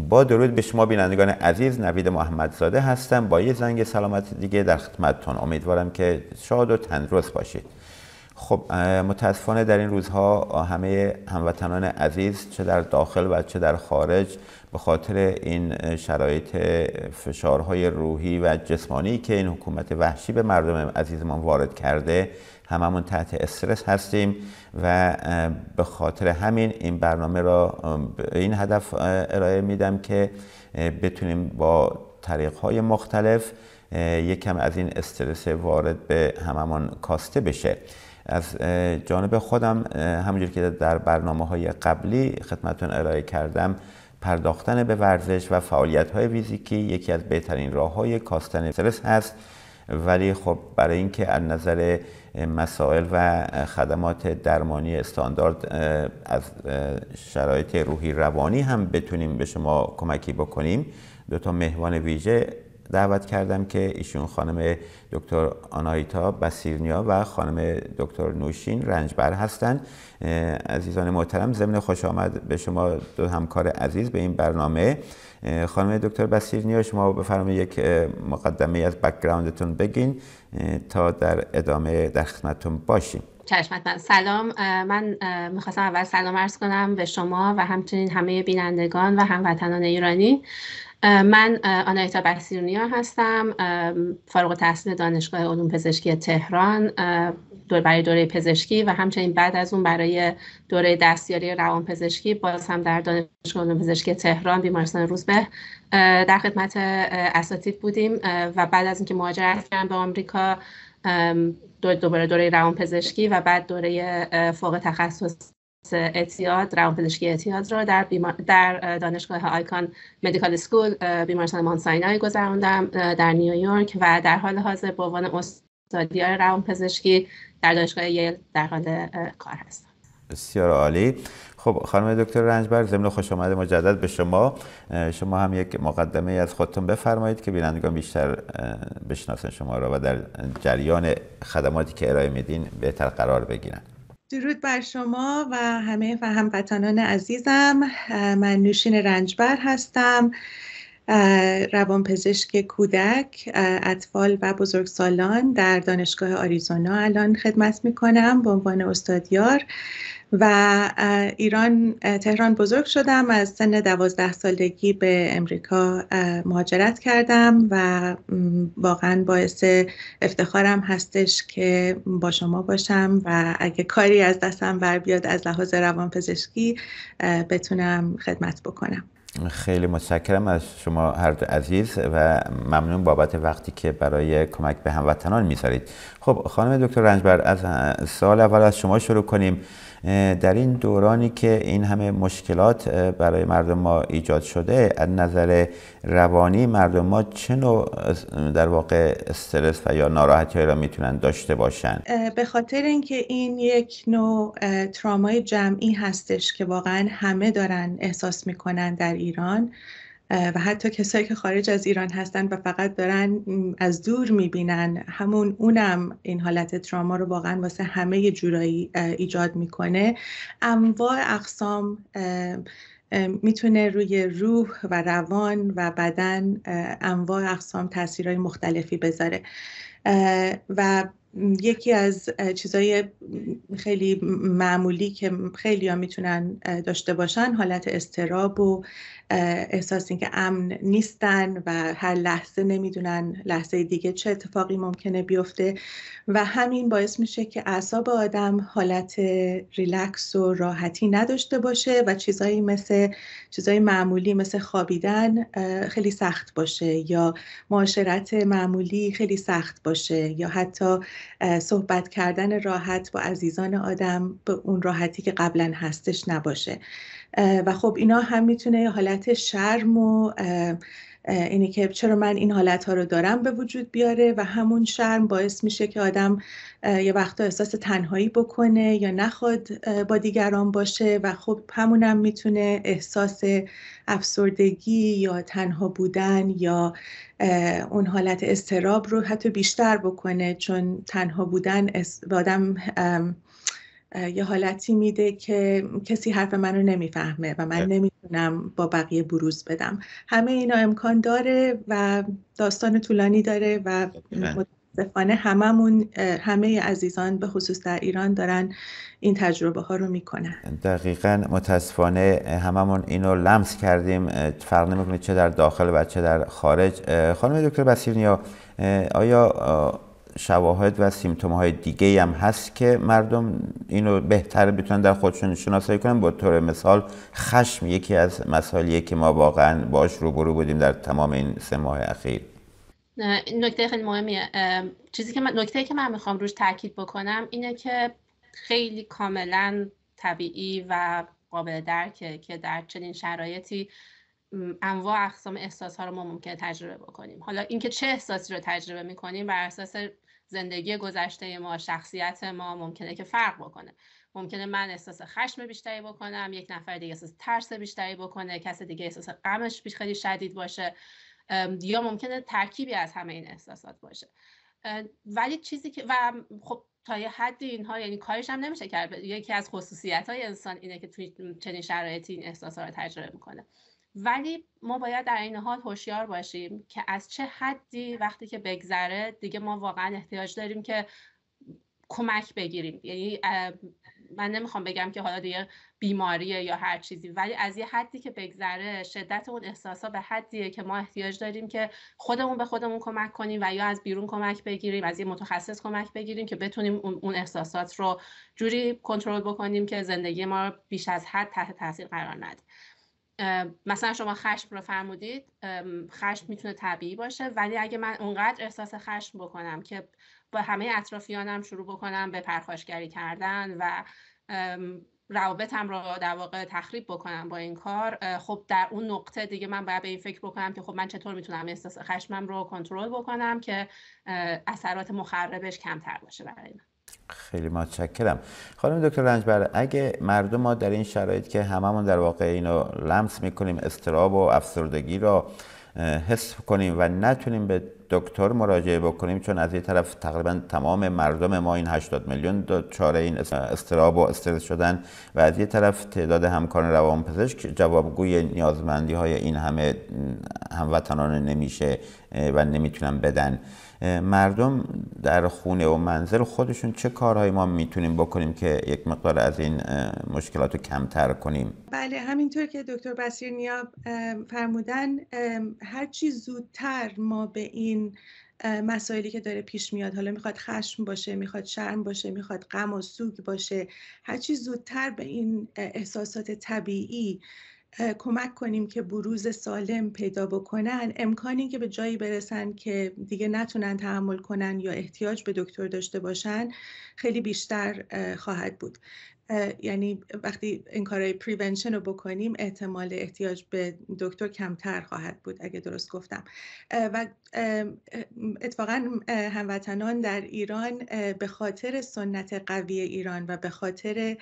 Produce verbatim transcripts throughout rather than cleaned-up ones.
با درود به شما بینندگان عزیز، نوید محمدزاده هستم با یه زنگ سلامت دیگه در خدمتتون. امیدوارم که شاد و تندرست باشید. خب متاسفانه در این روزها همه هموطنان عزیز چه در داخل و چه در خارج به خاطر این شرایط فشارهای روحی و جسمانی که این حکومت وحشی به مردم عزیزمان وارد کرده هممون تحت استرس هستیم و به خاطر همین این برنامه را به این هدف ارائه میدم که بتونیم با طریق‌های مختلف یکم از این استرس وارد به هممون کاسته بشه. از جانب خودم همونجور که در برنامه‌های قبلی خدمتتون ارائه کردم، پرداختن به ورزش و فعالیت‌های فیزیکی یکی از بهترین راه‌های کاستن استرس هست، ولی خب برای اینکه از نظر مسائل و خدمات درمانی استاندارد از شرایط روحی روانی هم بتونیم به شما کمکی بکنیم، دو تا مهمان ویژه دعوت کردم که ایشون خانم دکتر آنایتا بسیرنیا و خانم دکتر نوشین رنجبر هستند. عزیزان محترم، ضمن خوش آمد به شما دو همکار عزیز به این برنامه. خانم دکتر بسیرنیا، شما بفرمایید یک مقدمه از بک‌گراندتون بگین تا در ادامه در خدمتتون باشیم. چشمت. سلام، من میخواستم اول سلام عرض کنم به شما و همچنین همه بینندگان و هموطنان ایرانی. من آنایتا بسیرنیا هستم، فارغ التحصیل دانشگاه علوم پزشکی تهران دور برای دوره پزشکی و همچنین بعد از اون برای دوره دستیاری روانپزشکی باز هم در دانشگاه علوم پزشکی تهران بیمارستان روزبه در خدمت اساتید بودیم و بعد از اینکه مهاجرت کردم به آمریکا دوباره دوره روانپزشکی و بعد دوره فوق تخصص اعتیاد روانپزشکی اعتیاد را در بیمار... در دانشگاه آیکان مدیکال اسکول بیمارستان ماونت ساینای گذراندم در نیویورک و در حال حاضر به عنوان استادیار روانپزشکی در دانشگاه ییل در حال کار هستم. بسیار عالی. خب خانم دکتر رنجبر، ضمن خوش آمد مجدد به شما، شما هم یک مقدمه از خودتون بفرمایید که بینندگان بیشتر بشناسن شما را و در جریان خدماتی که ارائه میدین بهتر قرار بگیرن. درود بر شما و همه و هموطنان عزیزم. من نوشین رنجبر هستم، روانپزشک کودک، اطفال و بزرگسالان در دانشگاه آریزونا الان خدمت میکنم به عنوان استادیار و ایران تهران بزرگ شدم. از سن دوازده سالگی به امریکا مهاجرت کردم و واقعا باعث افتخارم هستش که با شما باشم و اگه کاری از دستم بر بیاد از لحاظ روانپزشکی بتونم خدمت بکنم. خیلی متشکرم از شما هر دو عزیز و ممنون بابت وقتی که برای کمک به هموطنان میذارید. خب خانم دکتر رنجبر، از سوال اول از شما شروع کنیم. در این دورانی که این همه مشکلات برای مردم ما ایجاد شده، از نظر روانی مردم ما چه نوع در واقع استرس و یا ناراحتی را میتونن داشته باشن؟ به خاطر اینکه این یک نوع ترامای جمعی هستش که واقعا همه دارن احساس میکنن در ایران و حتی کسایی که خارج از ایران هستن و فقط دارن از دور میبینن، همون اونم این حالت تراما رو واقعا واسه همه یه جورایی ایجاد میکنه. انواع اقسام میتونه روی روح و روان و بدن انواع اقسام تاثیرهای مختلفی بذاره و یکی از چیزای خیلی معمولی که خیلی ها میتونن داشته باشن حالت اضطراب و احساس این که امن نیستن و هر لحظه نمیدونن لحظه دیگه چه اتفاقی ممکنه بیفته و همین باعث میشه که اعصاب آدم حالت ریلکس و راحتی نداشته باشه و چیزایی مثل چیزای معمولی مثل خوابیدن خیلی سخت باشه یا معاشرت معمولی خیلی سخت باشه یا حتی صحبت کردن راحت با عزیزان آدم به اون راحتی که قبلا هستش نباشه و خب اینا هم میتونه حالت شرم و اینه که چرا من این حالت ها رو دارم به وجود بیاره و همون شرم باعث میشه که آدم یه وقتا احساس تنهایی بکنه یا نخواد با دیگران باشه و خب همونم میتونه احساس افسردگی یا تنها بودن یا اون حالت اضطراب رو حتی بیشتر بکنه، چون تنها بودن به آدم یه حالتی میده که کسی حرف منو نمیفهمه و من نمیتونم بتونم با بقیه بروز بدم. همه اینا امکان داره و داستان طولانی داره و متاسفانه هممون همه عزیزان به خصوص در ایران دارن این تجربه ها رو میکنن. دقیقاً متاسفانه هممون اینو لمس کردیم، فرق نمیکنه چه در داخل و چه در خارج. خانم دکتر بصیرنیا، آیا شواهد و سیمتوم های دیگه هم هست که مردم اینو بهتر بتونن در خودشون شناسایی کنن؟ به طور مثال خشم یکی از مسائلیه که ما واقعا باش روبرو بودیم در تمام این سه ماه اخیر. نکته خیلی مهمیه. چیزی که من نکته که من میخوام روش تاکید بکنم اینه که خیلی کاملا طبیعی و قابل درکه که در چنین شرایطی انواع اقسام احساس‌ها رو ما ممکنه تجربه بکنیم. حالا اینکه چه احساسی رو تجربه می‌کنیم بر اساس زندگی گذشته ما، شخصیت ما ممکنه که فرق بکنه. ممکنه من احساس خشم بیشتری بکنم، یک نفر دیگه احساس ترس بیشتری بکنه، کس دیگه احساس غمش خیلی شدید باشه، یا ممکنه ترکیبی از همه این احساسات باشه. ولی چیزی که و خب تا یه حدی اینها یعنی کارش هم نمیشه کرد. یکی از خصوصیت‌های انسان اینه که توی چنین شرایطی این احساسات رو تجربه می‌کنه. ولی ما باید در این حال هوشیار باشیم که از چه حدی وقتی که بگذره دیگه ما واقعا احتیاج داریم که کمک بگیریم. یعنی من نمیخوام بگم که حالا دیگه بیماریه یا هر چیزی، ولی از یه حدی که بگذره شدت اون احساسا به حدیه که ما احتیاج داریم که خودمون به خودمون کمک کنیم و یا از بیرون کمک بگیریم، از یه متخصص کمک بگیریم که بتونیم اون احساسات رو جوری کنترل بکنیم که زندگی ما بیش از حد تحت تاثیر قرار نده. مثلا شما خشم رو فرمودید، خشم میتونه طبیعی باشه، ولی اگه من اونقدر احساس خشم بکنم که با همه اطرافیانم شروع بکنم به پرخاشگری کردن و روابطم رو در واقع تخریب بکنم با این کار، خب در اون نقطه دیگه من باید به این فکر بکنم که خب من چطور میتونم احساس خشمم رو کنترل بکنم که اثرات مخربش کمتر باشه برای من. خیلی متشکرم. خانم دکتر رنجبر، اگه مردم ما در این شرایط که هممون در واقع اینو لمس میکنیم، اضطراب و افسردگی رو حس کنیم و نتونیم به دکتر مراجعه بکنیم، چون از این طرف تقریبا تمام مردم ما این هشتاد میلیون دچار این اضطراب و استرس شدن و از این طرف تعداد همکاران روانپزشک جوابگوی نیازمندی های این همه هموطنان نمیشه و نمیتونن بدن، مردم در خونه و منزل خودشون چه کارهایی ما میتونیم بکنیم که یک مقدار از این مشکلات رو کمتر کنیم؟ بله، همینطور که دکتر بصیرنیا فرمودن، هر چی زودتر ما به این مسائلی که داره پیش میاد، حالا میخواد خشم باشه، میخواد شرم باشه، میخواد غم و سوگ باشه، هر چی زودتر به این احساسات طبیعی کمک کنیم که بروز سالم پیدا بکنن، امکانی که به جایی برسن که دیگه نتونن تحمل کنن یا احتیاج به دکتر داشته باشن خیلی بیشتر خواهد بود. یعنی وقتی این کارهای پریونشن رو بکنیم احتمال احتیاج به دکتر کمتر خواهد بود، اگه درست گفتم. و اتفاقا هموطنان در ایران به خاطر سنت قوی ایران و به خاطر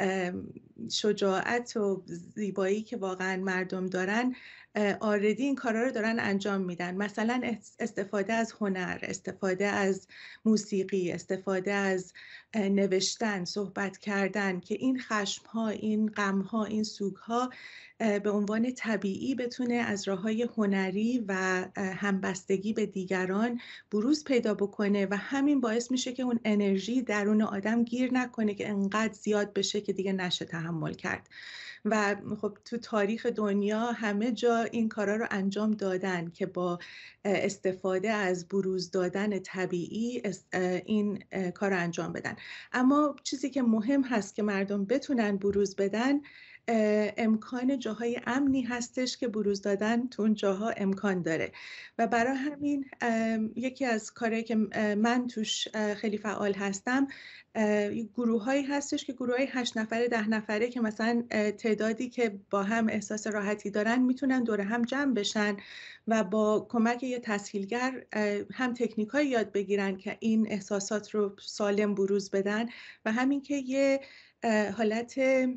شجاعت و زیبایی که واقعا مردم دارن آردی این کارا رو دارن انجام میدن. مثلا استفاده از هنر، استفاده از موسیقی، استفاده از نوشتن، صحبت کردن، که این خشم ها، این غم ها، این سوگ ها به عنوان طبیعی بتونه از راههای هنری و همبستگی به دیگران بروز پیدا بکنه و همین باعث میشه که اون انرژی درون آدم گیر نکنه که انقدر زیاد بشه که دیگه نشه تحمل کرد. و خب تو تاریخ دنیا همه جا این کارا رو انجام دادن که با استفاده از بروز دادن طبیعی این کار رو انجام بدن. اما چیزی که مهم هست که مردم بتونن بروز بدن، امکان جاهای امنی هستش که بروز دادن تو اون جاها امکان داره و برای همین یکی از کارهایی که من توش خیلی فعال هستم، گروه هایی هستش که گروه های هشت نفره ده نفره که مثلا تعدادی که با هم احساس راحتی دارن میتونن دور هم جمع بشن و با کمک یه تسهیلگر هم تکنیک های یاد بگیرن که این احساسات رو سالم بروز بدن و همین که یه حالت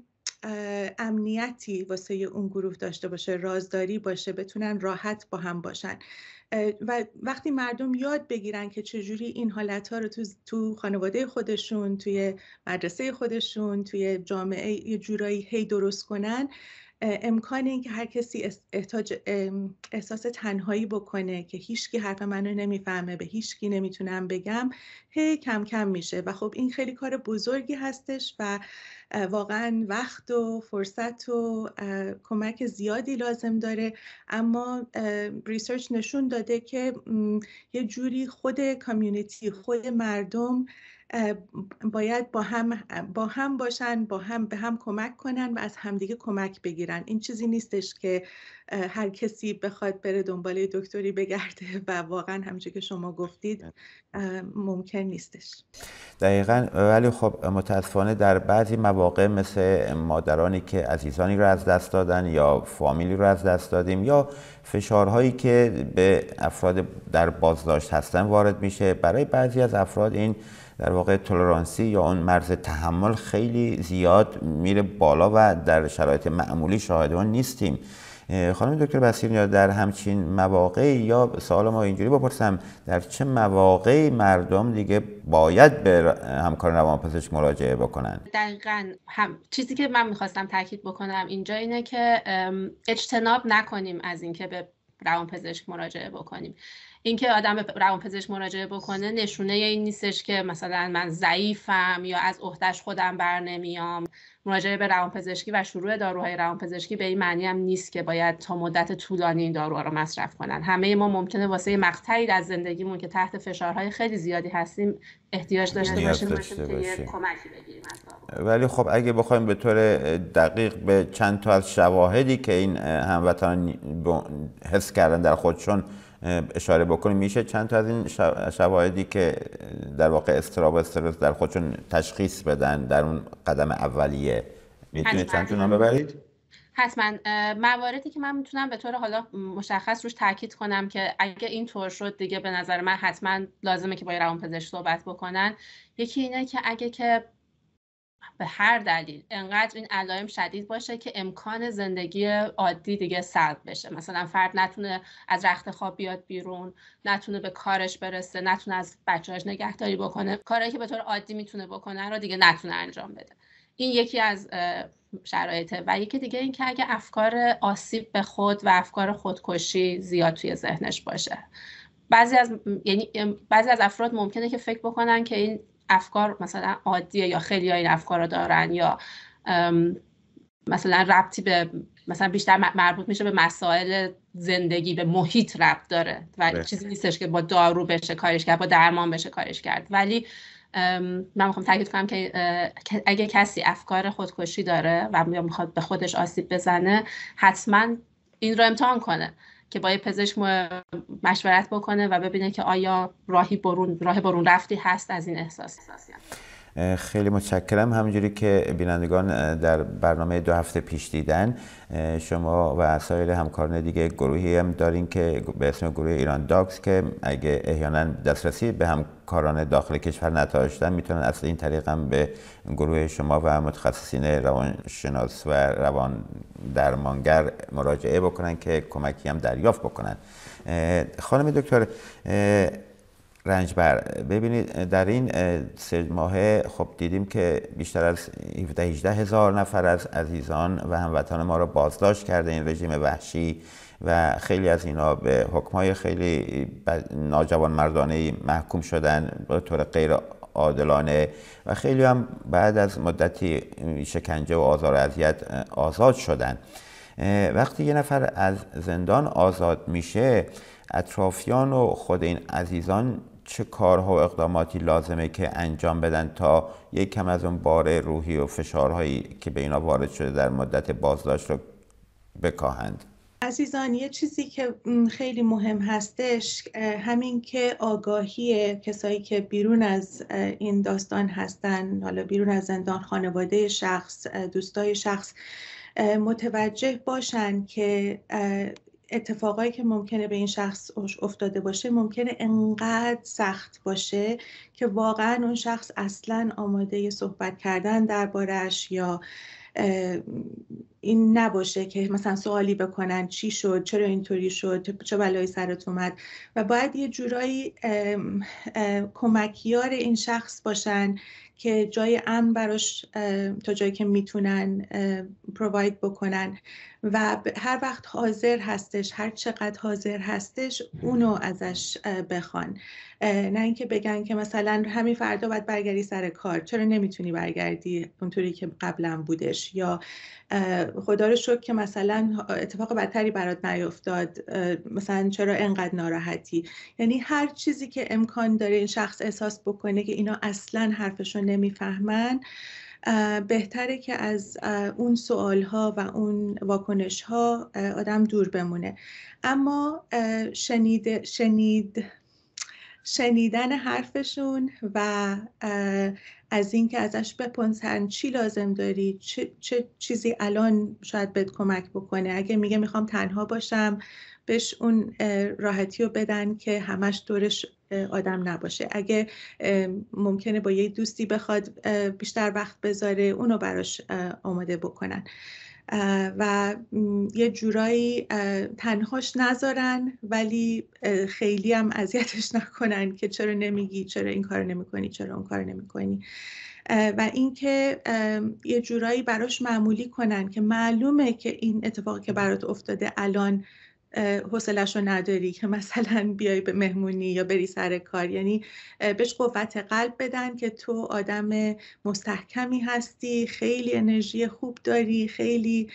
امنیتی واسه اون گروه داشته باشه، رازداری باشه، بتونن راحت با هم باشن. و وقتی مردم یاد بگیرن که چجوری این حالتها رو تو, تو خانواده خودشون، توی مدرسه خودشون، توی جامعه یه جورایی هی درست کنن، امکان این که هر کسی احتاج احساس تنهایی بکنه که هیچکی حرف منو نمیفهمه، به هیچکی نمیتونم بگم، هی کم کم میشه و خب این خیلی کار بزرگی هستش و واقعا وقت و فرصت و کمک زیادی لازم داره. اما ریسرچ نشون داده که یه جوری خود کامیونیتی، خود مردم باید با هم با هم باشن، با هم به هم کمک کنن و از همدیگه کمک بگیرن. این چیزی نیستش که هر کسی بخواد بره دنبال دکتری بگرده و واقعا همونجوری که شما گفتید ممکن نیستش. دقیقاً. ولی خب متاسفانه در بعضی مواقع مثل مادرانی که عزیزانی رو از دست دادن یا فامیلی رو از دست دادیم یا فشارهایی که به افراد در بازداشت هستن وارد میشه، برای بعضی از افراد این در واقع تولرانسی یا اون مرز تحمل خیلی زیاد میره بالا و در شرایط معمولی شاهد اون نیستیم. خانم دکتر بصیرنیا، در همچین مواقعی، یا سوال ما اینجوری بپرسم، در چه مواقعی مردم دیگه باید به همکار روانپزشک مراجعه بکنن؟ دقیقاً هم چیزی که من میخواستم تاکید بکنم اینجا اینه که اجتناب نکنیم از اینکه به روانپزشک مراجعه بکنیم. اینکه آدم به روانپزشک مراجعه بکنه نشونه این نیستش که مثلا من ضعیفم یا از عهده‌اش خودم بر نمیام. مراجعه به روانپزشکی و شروع داروهای روانپزشکی به این معنی هم نیست که باید تا مدت طولانی این داروها رو مصرف کنن. همه ما ممکنه واسه مقطعی از زندگیمون که تحت فشارهای خیلی زیادی هستیم احتیاج داشته باشیم که کمکی بگیریم از دارو. ولی خب اگه بخوایم به طور دقیق به چند تا از شواهدی که این هموطنان حس کردن در خودشون اشاره بکنیم، میشه چند تا از این شواهدی که در واقع اضطراب و استرس در خودشون تشخیص بدن در اون قدم اولیه، میتونید چند تا نام ببرید؟ حتما. مواردی که من میتونم به طور حالا مشخص روش تاکید کنم که اگه این طور شد دیگه به نظر من حتما لازمه که با روانپزشک صحبت بکنن. یکی اینه که اگه که به هر دلیل انقدر این علائم شدید باشه که امکان زندگی عادی دیگه سلب بشه، مثلا فرد نتونه از رخت خواب بیاد بیرون، نتونه به کارش برسه، نتونه از بچه‌هاش نگهداری بکنه، کارهایی که به طور عادی میتونه بکنه رو دیگه نتونه انجام بده. این یکی از شرایطه. و یکی دیگه این که اگه افکار آسیب به خود و افکار خودکشی زیاد توی ذهنش باشه. بعضی از یعنی بعضی از افراد ممکنه که فکر بکنن که این افکار مثلا عادیه یا خیلی ها این افکار رو دارن یا مثلا ربطی به مثلا بیشتر مربوط میشه به مسائل زندگی، به محیط ربط داره و بله. چیزی نیستش که با دارو بشه کارش کرد، با درمان بشه کارش کرد. ولی من میخوام تاکید کنم که اگه کسی افکار خودکشی داره و میخواد به خودش آسیب بزنه، حتما این رو امتحان کنه که با یه پزشک مشورت بکنه و ببینه که آیا راهی برون راه برون رفتی هست از این احساس. خیلی متشکرم. همونجوری که بینندگان در برنامه دو هفته پیش دیدن، شما و سایر همکاران دیگه گروهی هم دارین که به اسم گروه ایران داکس که اگه احیانا دسترسی به همکاران داخل کشور نداشتن میتونن از این طریق هم به گروه شما و متخصصین روانشناس و روان درمانگر مراجعه بکنن که کمکی هم دریافت بکنن. خانم دکتر رنجبر، ببینید در این سه ماهه خب دیدیم که بیشتر از هفده هجده هزار نفر از عزیزان و هموطنان ما رو بازداشت کرده این رژیم وحشی و خیلی از اینا به حکم‌های خیلی ناجوان مردانه محکوم شدن به طور غیر عادلانه و خیلی هم بعد از مدتی شکنجه و آزار و اذیت آزاد شدن. وقتی یه نفر از زندان آزاد میشه، اطرافیان و خود این عزیزان چه کارها و اقداماتی لازمه که انجام بدن تا یک کم از اون بار روحی و فشارهایی که به اینا وارد شده در مدت بازداشت رو بکاهند؟ عزیزان، یه چیزی که خیلی مهم هستش همین که آگاهی کسایی که بیرون از این داستان هستن، حالا بیرون از زندان، خانواده شخص، دوستای شخص، متوجه باشن که اتفاقایی که ممکنه به این شخص افتاده باشه ممکنه انقدر سخت باشه که واقعا اون شخص اصلا آماده صحبت کردن دربارش یا این نباشه که مثلا سوالی بکنن چی شد، چرا اینطوری شد، چه بلایی سرت اومد، و باید یه جورایی کمکیار این شخص باشن که جای امن براش تا جایی که میتونن پروواید بکنن و هر وقت حاضر هستش، هر چقدر حاضر هستش اونو ازش بخوان. نه اینکه بگن که مثلا همین فردا باید برگردی سر کار، چرا نمیتونی برگردی اونطوری که قبلا بودش، یا خدا رو شکر که مثلا اتفاق بدتری برات نیفتاد، مثلا چرا انقدر ناراحتی. یعنی هر چیزی که امکان داره این شخص احساس بکنه که اینا اصلا حرفشو نمیفهمن، بهتره که از اون سوالها و اون واکنشها آدم دور بمونه. اما شنید شنید شنیدن حرفشون و از این که ازش بپرسن چی لازم داری، چه, چه چیزی الان شاید بهت کمک بکنه. اگه میگه میخوام تنها باشم، بهش اون راحتی رو بدن که همش دورش آدم نباشه. اگه ممکنه با یه دوستی بخواد بیشتر وقت بذاره، اونو براش آماده بکنن و یه جورایی تنهاش نذارن، ولی خیلی هم اذیتش نکنن که چرا نمیگی، چرا این کار نمیکنی، چرا اون کار نمیکنی. و اینکه یه جورایی براش معمولی کنن که معلومه که این اتفاقی که برات افتاده الان حوصله‌شو نداری که مثلا بیای به مهمونی یا بری سر کار. یعنی بهش قوت قلب بدن که تو آدم مستحکمی هستی، خیلی انرژی خوب داری، خیلی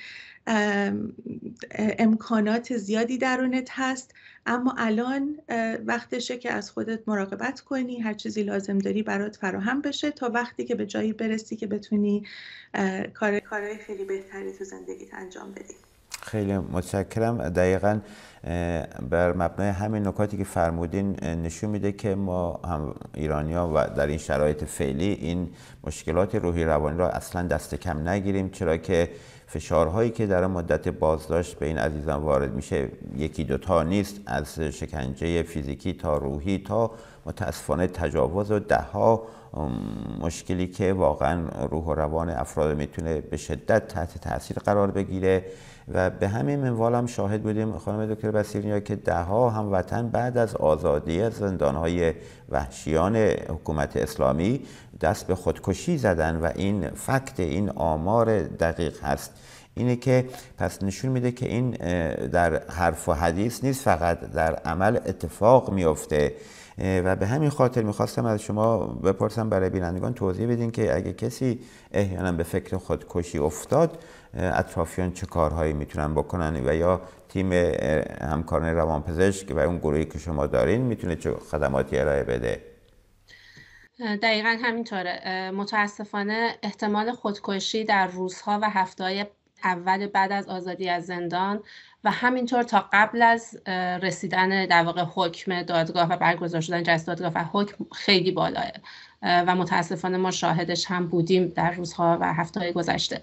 امکانات زیادی درونت هست، اما الان وقتشه که از خودت مراقبت کنی، هر چیزی لازم داری برات فراهم بشه تا وقتی که به جایی برسی که بتونی کار کارهای خیلی بهتری تو زندگیت انجام بدی. خیلی متشکرم. دقیقاً بر مبنای همین نکاتی که فرمودین نشون میده که ما هم ایرانی‌ها و در این شرایط فعلی این مشکلات روحی روانی را اصلاً دست کم نگیریم، چرا که فشارهایی که در مدت بازداشت به این عزیزان وارد میشه یکی دوتا نیست، از شکنجه فیزیکی تا روحی تا متاسفانه تجاوز و دهها مشکلی که واقعا روح و روان افراد میتونه به شدت تحت تاثیر قرار بگیره. و به همین منوال هم شاهد بودیم خانم دکتر بصیرنیا که دهها هموطن بعد از آزادی از زندانهای وحشیان حکومت اسلامی دست به خودکشی زدن و این فکت، این آمار دقیق هست. اینه که پس نشون میده که این در حرف و حدیث نیست، فقط در عمل اتفاق میفته. و به همین خاطر میخواستم از شما بپرسم، برای بینندگان توضیح بدین که اگه کسی احیانا به فکر خودکشی افتاد اطرافیان چه کارهایی میتونن بکنن و یا تیم همکاران روانپزشک و اون گروهی که شما دارین میتونه چه خدماتی ارائه بده؟ دقیقا همینطوره. متاسفانه احتمال خودکشی در روزها و هفته‌های اول بعد از آزادی از زندان و همینطور تا قبل از رسیدن در واقع حکم دادگاه و برگزار شدن جلسه دادگاه و حکم خیلی بالاه و متاسفانه ما شاهدش هم بودیم در روزها و هفته‌های گذشته.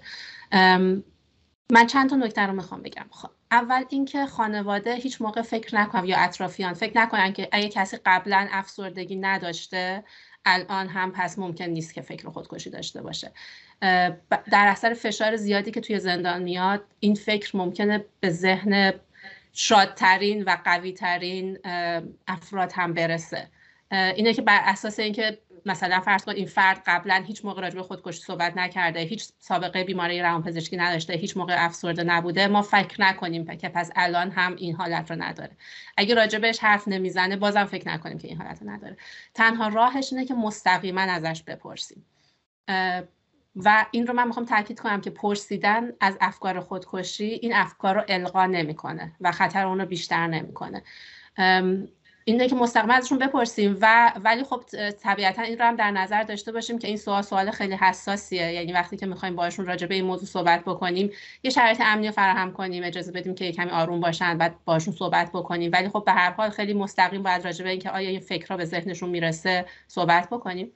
من چند تا نکته رو میخوام بگم. خب اول اینکه خانواده هیچ موقع فکر نکنن یا اطرافیان فکر نکنن که اگه کسی قبلا افسردگی نداشته الان هم پس ممکن نیست که فکر خودکشی داشته باشه. در اثر فشار زیادی که توی زندان میاد این فکر ممکنه به ذهن شادترین و قویترین افراد هم برسه. اینه که بر اساس اینکه مثلا فرض کن این فرد قبلا هیچ موقع راجع به خودکشی صحبت نکرده، هیچ سابقه بیماری روانپزشکی نداشته، هیچ موقع افسرده نبوده، ما فکر نکنیم که پس الان هم این حالت رو نداره. اگه راجع بهش حرف نمیزنه بازم فکر نکنیم که این حالت رو نداره. تنها راهش اینه که مستقیما ازش بپرسیم. و این رو من میخوام تاکید کنم که پرسیدن از افکار خودکشی این افکار رو القا نمیکنه و خطر اون رو بیشتر نمیکنه. اینه که مستقیما ازشون بپرسیم و ولی خب طبیعتا این رو هم در نظر داشته باشیم که این سوال سوال خیلی حساسیه. یعنی وقتی که میخوایم باهاشون راجع به این موضوع صحبت بکنیم یه شرایط امنی رو فراهم کنیم، اجازه بدیم که کمی آروم باشن، بعد باهاشون صحبت بکنیم، ولی خب به هر حال خیلی مستقیم باید راجع به اینکه آیا این فکرها به ذهنشون میرسه صحبت بکنیم.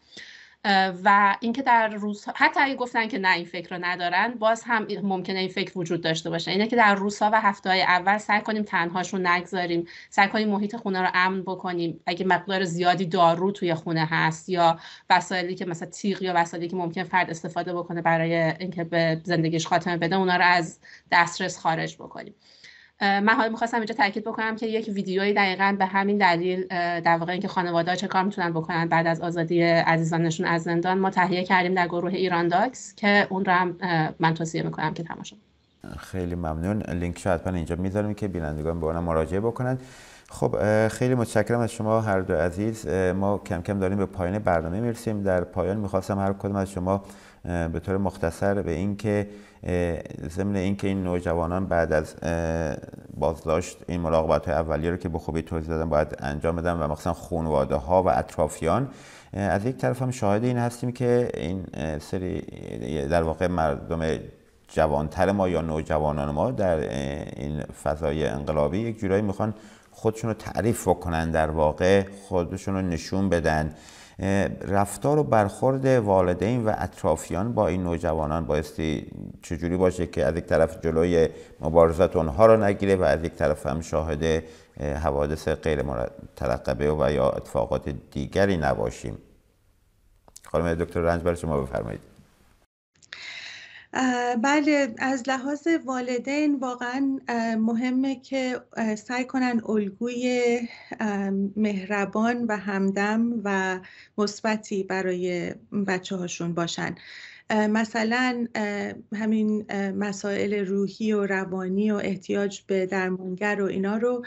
و اینکه در روزها حتی اگه گفتن که نه این فکر رو ندارن باز هم ممکنه این فکر وجود داشته باشه. اینه که در روزها و هفته‌های اول سعی کنیم تنهاشون نگذاریم، سعی کنیم محیط خونه رو امن بکنیم. اگه مقدار زیادی دارو توی خونه هست یا وسایلی که مثلا تیغ یا وسایلی که ممکن فرد استفاده بکنه برای اینکه به زندگیش خاتمه بده اونا رو از دسترس خارج بکنیم. من حالا میخواستم اینجا تاکید بکنم که یک ویدیویی دقیقاً به همین دلیل در واقع اینکه خانواده‌ها چه کار میتونن بکنن بعد از آزادی عزیزانشون از زندان ما تهیه کردیم در گروه ایران داکس که اون رو هم من توصیه میکنم که تماشا کنید. خیلی ممنون. لینکش حتما اینجا میذاریم که بینندگان به اون مراجعه بکنن. خب خیلی متشکرم از شما هر دو عزیز. ما کم کم داریم به پایان برنامه میرسیم. در پایان میخواستم هر کدوم از شما به طور مختصر به این که ضمن این که این نوجوانان بعد از بازداشت این مراقبت های اولیه رو که به خوبی توضیح دادم باید انجام بدن و مخصوصا خانواده ها و اطرافیان، از یک طرف هم شاهد این هستیم که این سری در واقع مردم جوانتر ما یا نوجوانان ما در این فضای انقلابی یک جورایی میخوان خودشون رو تعریف بکنن، در واقع خودشون رو نشون بدن. رفتار و برخورد والدین و اطرافیان با این نوجوانان بایستی چجوری باشه که از یک طرف جلوی مبارزات اونها رو نگیره و از یک طرف هم شاهد حوادث غیر مترقبه و یا اتفاقات دیگری نباشیم. خانم دکتر رنجبر شما بفرمایید. بله، از لحاظ والدین واقعا مهمه که سعی کنن الگوی مهربان و همدم و مثبتی برای بچه هاشون باشن. مثلا همین مسائل روحی و روانی و احتیاج به درمانگر و اینا رو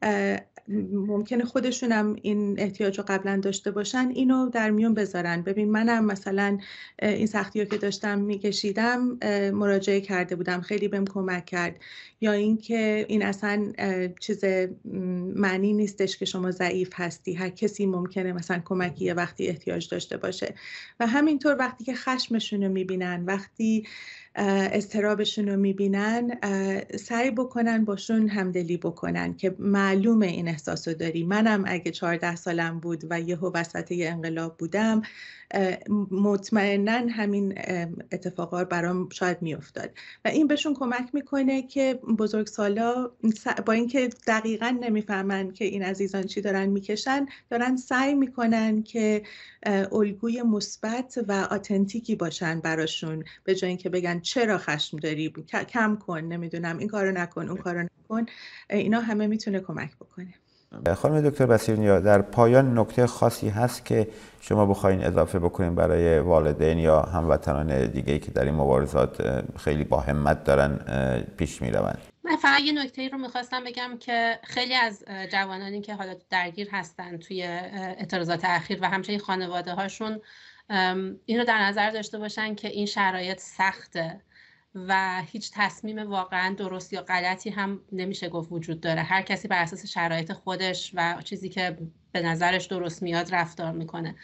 ممکنه خودشون هم این احتیاج رو قبلا داشته باشن، اینو در میون بذارن. ببین منم مثلا این سختی رو که داشتم میکشیدم مراجعه کرده بودم، خیلی بهم کمک کرد. یا اینکه این اصلا چیز معنی نیستش که شما ضعیف هستی، هر کسی ممکنه مثلا کمکی وقتی احتیاج داشته باشه. و همینطور وقتی که خشمشون رو میبینن، وقتی اضطرابشون رو میبینن، سعی بکنن باشون همدلی بکنن که معلومه این احساس رو داری. منم اگه چهارده سالم بود و یهو وسط یه انقلاب بودم، مطمئناً همین اتفاقات برام شاید میافتاد و این بهشون کمک میکنه که بزرگسالا با اینکه دقیقاً نمیفهمن که این عزیزان چی دارن میکشن، دارن سعی میکنن که الگوی مثبت و آتنتیکی باشن براشون، به جای اینکه بگن چرا خشم داری، کم کن، نمیدونم این کارو نکن، اون کارو نکن. اینا همه میتونه کمک بکنه. خانم دکتر بصیرنیا، در پایان نکته خاصی هست که شما بخواین اضافه بکنین برای والدین یا هموطنان دیگه‌ای که در این مبارزات خیلی با همت دارن پیش میروند؟ من فقط یه نکته رو میخواستم بگم که خیلی از جوانانی که حالا درگیر هستن توی اعتراضات اخیر و همچنین خانواده هاشون این رو در نظر داشته باشن که این شرایط سخته و هیچ تصمیم واقعا درست یا غلطی هم نمیشه گفت وجود داره. هر کسی بر اساس شرایط خودش و چیزی که به نظرش درست میاد رفتار میکنه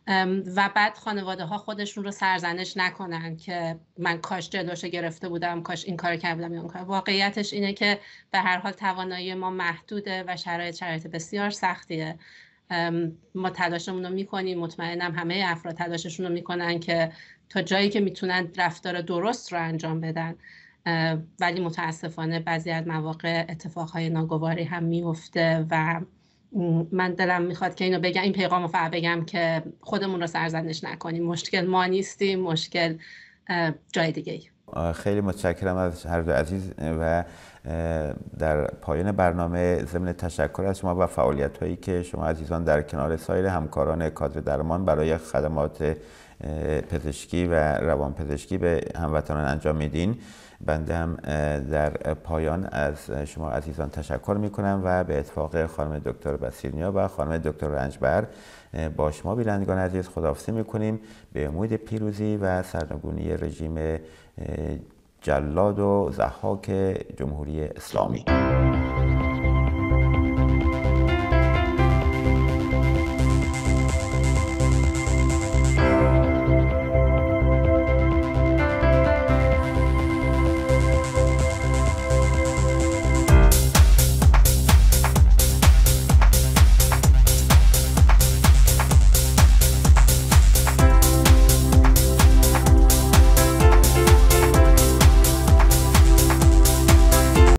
و بعد خانواده ها خودشون رو سرزنش نکنن که من کاش جلوشو گرفته بودم، کاش این کارو کرده بودم یا اون کار. واقعیتش اینه که به هر حال توانایی ما محدوده و شرایط شرایط بسیار سختیه. ما تلاشمون رو میکنیم، مطمئنم همه افراد تلاششون رو میکنن که تا جایی که میتونن رفتار درست رو انجام بدن، ولی متاسفانه بعضی از مواقع اتفاقهای ناگواری هم میفته و من دلم میخواد که اینو بگم، این پیغامو فقط بگم که خودمون رو سرزنش نکنیم. مشکل ما نیستیم، مشکل جای دیگه ای. خیلی متشکرم از هر دو عزیز و در پایان برنامه ضمن تشکر از شما و فعالیت هایی که شما عزیزان در کنار سایر همکاران کادر درمان برای خدمات پزشکی و روانپزشکی به هموطنان انجام میدین، بنده هم در پایان از شما عزیزان تشکر میکنم و به اتفاق خانم دکتر بصیرنیا و خانم دکتر رنجبر با شما بینندگان عزیز خداحافظی میکنیم به امید پیروزی و سرنگونی رژیم جلاد و ضحاک جمهوری اسلامی.